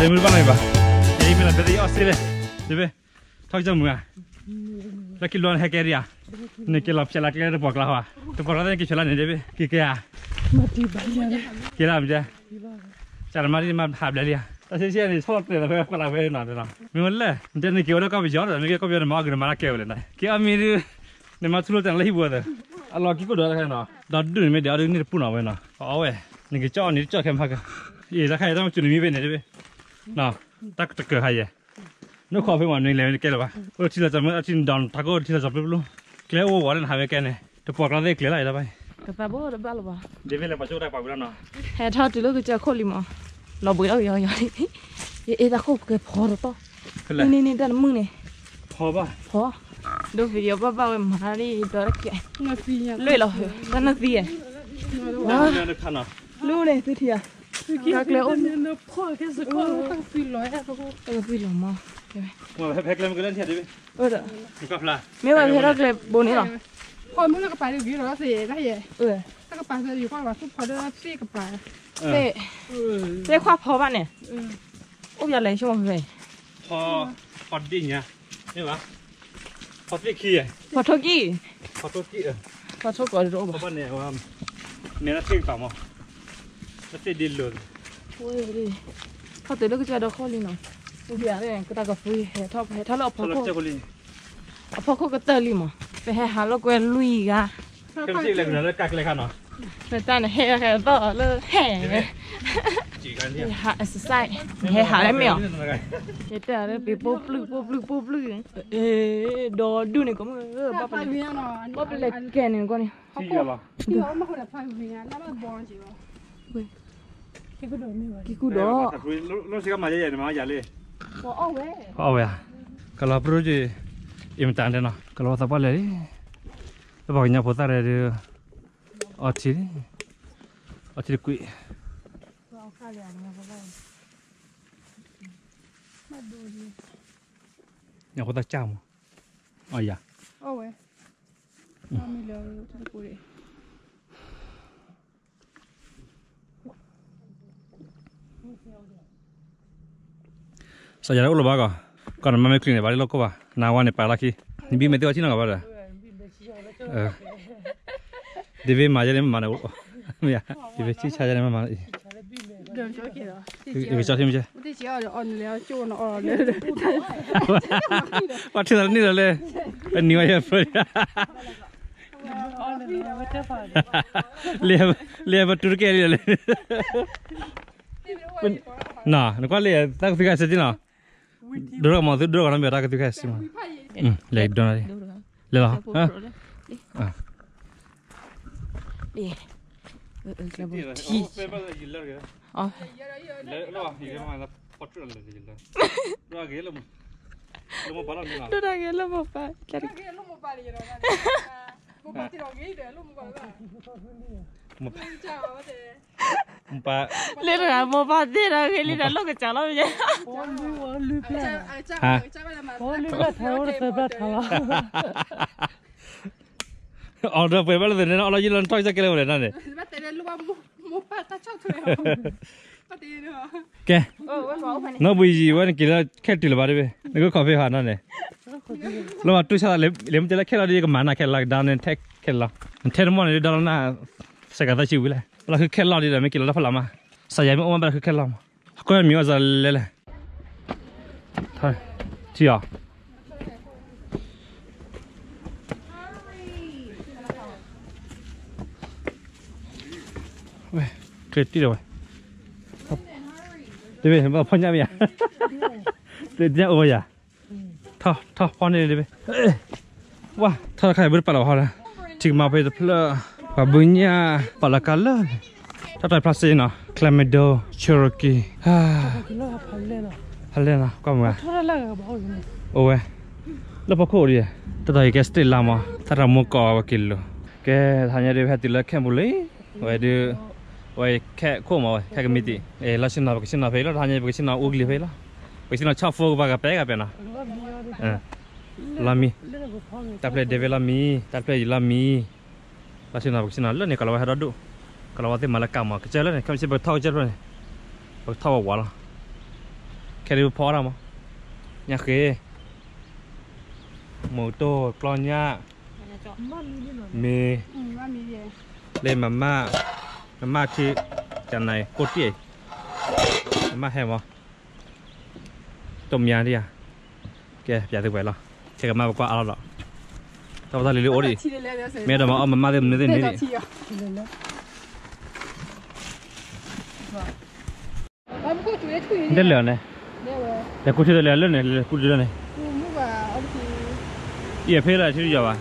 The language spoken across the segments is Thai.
เลยมือบ้างไงบ้างยังไม่หลับแต่ยังออสเตรเลียเดี๋ยวไปท้องจมูกอ่ะแล้วกินร้อนแฮกเกอรี่อ่ะนี่กินหลับเชลักเกอร์บอกเราอ่ะตัวบอกเราได้กินเชลักนี่เดี๋ยวไปกี่แก่กี่ลำจ้ะจานมาที่มาหาเบลลี่อ่ะแต่เชื่อนี่ชอบเลยนะเพื่อนก็ลาไปหน่อยนะมีมันเลยเดี๋ยวนี่เกี่ยวแล้วก็ไปย้อนนี่ก็ไปย้อนมากันมาเกี่ยวเลยนะเกี่ยวมีนี่มาสู้กันเลยบัวเด้ออะไรกี่ก็เดือดแค่เนาะดอดดูนี่ไม่เดี๋ยวดูนี่ปุ่นเอาไว้เนาะเอาไว้นี่ก็จ่อนี่จ่อแค่พักยี่จะใครต้องจุดนี้ไปไหนด้วยเนาะตักตะเกียบใครเนี่ยนึกขอไปหมดนี่เลยแกหรอปะที่เราจะไม่ที่ดอนทักก็ที่เราจะไปรู้แกโอ้วันนั้นหายไปแกเนี่ยจะปวดเราได้แกอะไรได้ไปกระเป๋าบ่ได้บ้าหรอปะเดี๋ยวเราไปช่วยได้ปะกูแล้วเนาะแห่ทอดจุลก็จะโคลิมอเราบุยเราอย่างเอ๊ะตะโคบแกพอหรือเปล่านี่ด้านมึงเนี่ยพอป่ะพอดูวิดีโอบ้าๆมาดิตัวละแกเลยเหรอนั่นน่ะสิว้าเนี่ยขันอ่ะรู้เลยสิทีอ่ะกักเลยโอ้เนี่ยพ่อแค่สักคนตั้งปีร้อยเขาก็ปีหรอมาว่าแพ็คเลยมันก็เล่นเทียดดิเด้อมันก็พลาไม่ว่าเพชรเลยบนนี้หรอพอมึงก็ไปดูวิดีโอสิได้ยังถ้าก็ไปจะอยู่ข้างว่าทุกพอได้ซีกับไปเจ๊คว้าพอป่ะเนี่ยโอ้ยอะไรช่วงเลยพอดิ้งเนี่ยนี่วะพอที่ขี้พอทุกี้พอทุกี้พอทุกคนรู้ป่ะเนี่ยว่าเนี่ยน่าเชื่อต่อมั้งน่าเชื่อดีเลยโอ้ยดิเขาตื่นแล้วก็จะดูข้อลินเนาะอุบิอะไรก็ตากระฟุ้ยเฮ้ถ้าเราพอเขาก็เตอร์ลิมั้งไปให้หาลูกเวลุยกะเข้มจิ้งเลยแล้วกักเลยค่ะเนาะแต่ตอนนี้เฮ้ต่อเลยเฮ้หาเอ็กซ์ไซส์เฮ้หาได้ไหมอ่ะเฮ้แต่เลยไปปุ๊บลึกโดนดูนี่ก็มึงบ้าไปเลยบ้าไปเลยแกนี่ก็นี่ที่เหรอที่เขาไม่คนละพายวิ่งแล้วมันบอลจีบกี่กูโดนไม่ไหวกี่กูโดนรู้สึกว่ามาใหญ่ๆมาใหญ่เลยเอาไว้อะก็เราพูดจีอิมตันเดนะก็เราสับปะเลยแล้วบอกยังพูดอะไรดีอ๋อที่คุยยังพูดตาจ้ามอ๋ออย่าเอาไว้ไม่เลี้ยวที่คุยสัญญาณอุลบะก็มันไม่คลีนเลยบ้านเราก็ว่านาวันเนี่ยไปละคีนี่บีไม่ได้ว่าที่นั่นก็บ้าเลยเดี๋ยวมาจะเนี่ยมาเนี่ยไม่อะเดี๋ยวชี้ชาจะเนี่ยมาเดินช่วยกี่เหรอเดี๋ยวช่วยที่ไม่ใช่ที่เชี่ยวจะอ่อนแล้วจูนอ่อนเลยว่าที่นั่นนี่เลยเป็นนิวเยียร์ฟรีเลี้ยบตุรกีเลยน่ะนึกว่าเลี้ยตั้งฟิกาเสร็จน่ะดูเรามาดูเราไม่ได้ก็ฟิกาเสร็จมั้งเลี้ยดูนะเลี้ยเหรอฮะดิกระบอกที่อ๋อดูได้ไงแล้วมาไปดูได้ไงแล้วมาไปเลยนะมาไปที่เราเงี้ยเดี๋ยวลูกมาบ้างมาเล่นอะไรมาบ้าที่เราเงี้ยเล่นลูกกับจ้าเราไม่ใช่ฮะอ๋อเดี๋ยวไปบ้านเลยนะเรายืนท้อยจะเกลียวเลยนั่นเลยแกน้องบุยจีวันกินแล้วแค่ติลบาร์เว้ยนี่ก็คาเฟ่หานั่นเลยแล้วมาตู้ชาเล็มจะเล่นแค่เราดีก็มันนะแค่เราดาวน์เทคแค่เราเทนมอนนี่ดาวน์น่ะสกัดตาชิวเลยเราคือแค่เราดีเลยไม่กินแล้วพลังมาสายไม่อ้วนไปคือแค่เราก็ยังมีว่าจะเล่นเลยใช่ที่อ่ะเว้ยเกรดที่เดียวเดี๋ยวเห็นว่าพ่อเนี่ยมีอ่ะเดี๋ยวเนี่ยโอ้ยอ่ะท่อพ่อเนี่ยเดี๋ยวว้าท่อใครบริปารเขาเลยถึงมาไปเพลอปะบุญญาปลาคัลเลยถ้าได้พลาสติกเนาะคลามิโดเชอร์กีพันเล่นะก็มาโอ้ยแล้วพอโคตรดีแต่ตอนแกสติลลามาถ้าเราโมกอกินเลยแกทานยาเดือดติดแล้วแค่บุเลยไว้ดูไว้แค่โค้งมาไว้แค่กมิติลักษณะแบบชินนาเฟลแล้วทานยาแบบชินนาอุกลีเฟลแบบชินนาชอบโฟกบากาเปกันนะลามีแต่เพลย์เดวิลามีแต่เพลย์ลามีลักษณะแบบชินนาแล้วเนี่ยkalau ada dulu kalau waktu malah kamu kecil lah nih kami sebut tahu je lah nih tahu awal cái điều phó nào mà nhà khế màu tô con nha mì lên mama chi chẳng này cốt gì mama heo mà tôm nhà đi à kìa giờ thì vậy lo cái cái mà qua alo đó tao ta lấy lúa đi mẹ đó mà mama đem đến đây đi đến lửa này để cô chơi lửa này cô chơi này也配了去叫吧。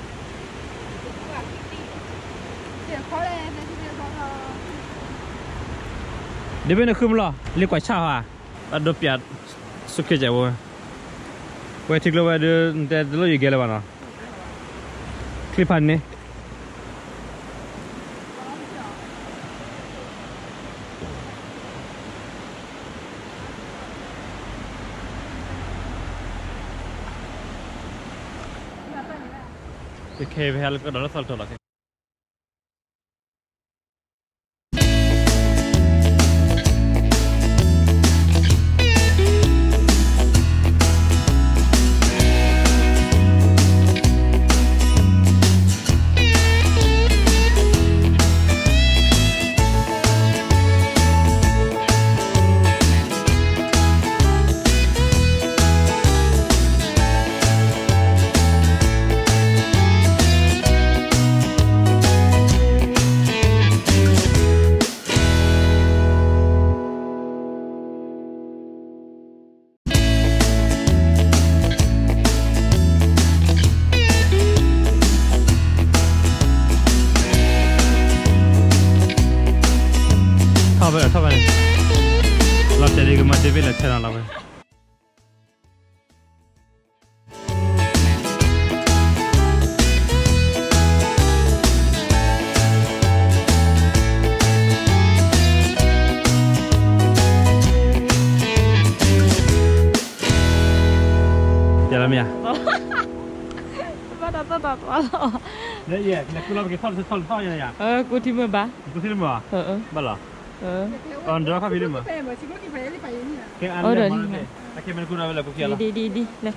那边的看不了，你怪差哈，啊都别苏克家我，我听了我在这里给了吧呢，clip呢。Oke, we have got a salt to Devi अच्छा ना लगे jalan ya pada tua ya ya aku lagi sol ya aku timur ba bala còn đó có video mà cái ăn này món này cái mình cũng nói là cũng kia là đi này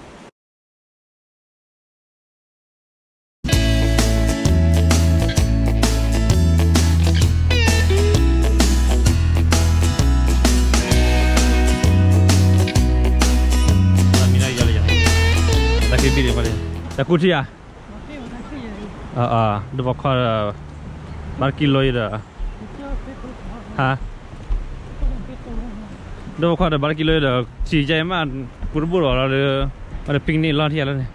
cái video mà là cút à được bao nhiêu bao kilo rồi hả đâu có được bao kilo rồi chỉ chạy mà buru buru rồi mà picnic lo thiệt rồi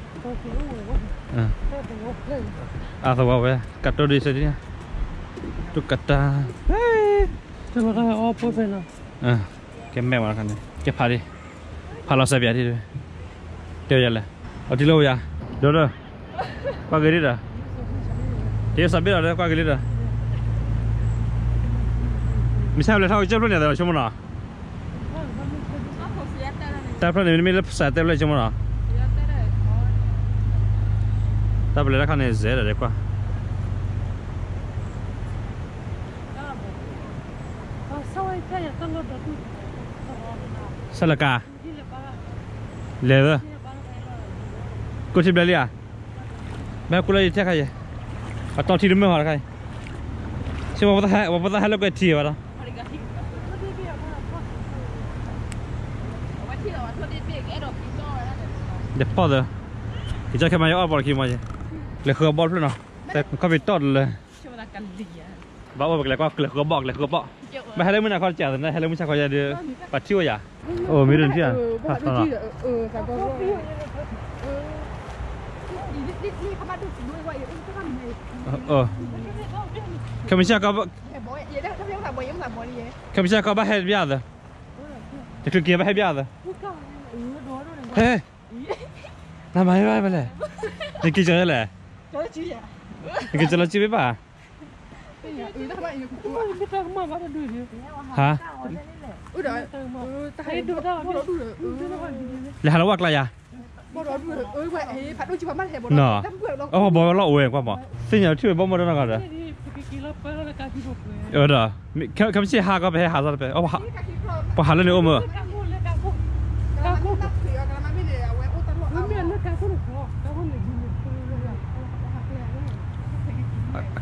thôi vậy cắt đôi đi xem đi tu cắt ta 这个哦不分了 cái mẹ mà cái này cái phá đi phá lo sao vậy đi tiêu vậy là ở đi lâu vậy đâu rồi qua cái đi rồi tiêu sao biết rồi qua cái đi rồi mình sao lại thao chấp luôn nhỉ rồi chứ mà nó ta phải nên mình lấy sạch tay lấy chứ mà nó ta phải lấy cái này dễ rồi qua sao là cả lẹ rồi cô chim lấy à mẹ cô lấy thế cái gì à tao chỉ được mấy hoa cái chứ mà bắt ta hay là cái gì vậy đóเดี๋ยวพอเลยที่จะแค่มาเอาบอลคิมมาใช่เลยคือบอลเพื่อนเนาะแต่เขาไปต้นเลยบ้าบอกเลยก็เลยคือบอกเลยคือบอกไม่ให้เล่นมือหน้าเขาแจกแต่ให้เล่นมือชาเขาจะเดือปัดชิวอย่าโอ้มีเรื่องที่อ่ะเขาไม่ใช่เขาเขาไม่ใช่เขาบ้าให้เบี้ยเลยจะคือเกียร์บ้าให้เบี้ยเลยเฮ้ยทำไมไม่เลยนี่กินเจอเลยนี่กินเจอแล้วจีบป่ะฮะแล้วเราวักอะไรอ่ะเนาะโอ้บอกเราเองกว่าหมอสิ่งอย่างที่บอกมาแล้วกันเลยเด้อเขาไม่ใช่หาก็ไปหาซะไปโอ้พอหาแล้วเนี่ยโอ้มือ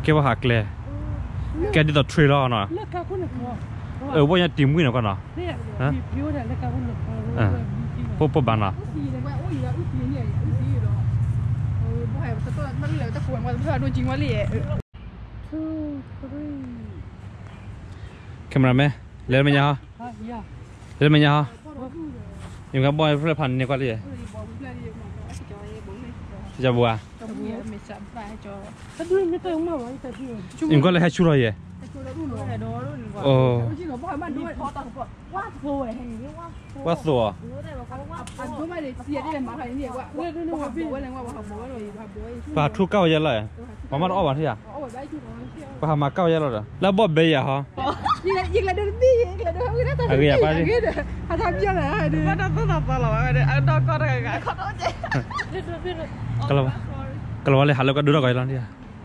cái bao hạt lẹ cái đi tàu trailer nọ bao nhiêu tìm nguyên nào con nọ hả bố bán nọ camera mẹ lên mấy nhà hả lên mấy nhà hả nhưng cái boy phảiพันเนี่ยกว่าเลยจะบัวnhưng có lại hai chú rồi vậy quá sủa và thu cao vậy rồi mà mất ổn thế à và mà cao vậy rồiแล้วบ่เบย์อ่ะฮะยิงละเดินดียิงละเดินไม่ได้แต่ยิงละเดินทำเยอะเลยดูว่าต้องทำตลอดเลยดอกก็ได้กันขอโทษเจ้ kalau boleh halau kat duduk kau jalan dia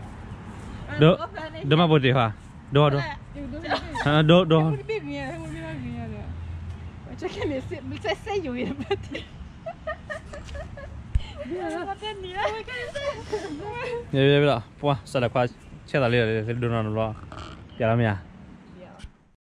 do mah boleh ha do macam ni sayaอยู่อย่างนี้ ya puas sada kuat cerita lihat duduk nol ya lah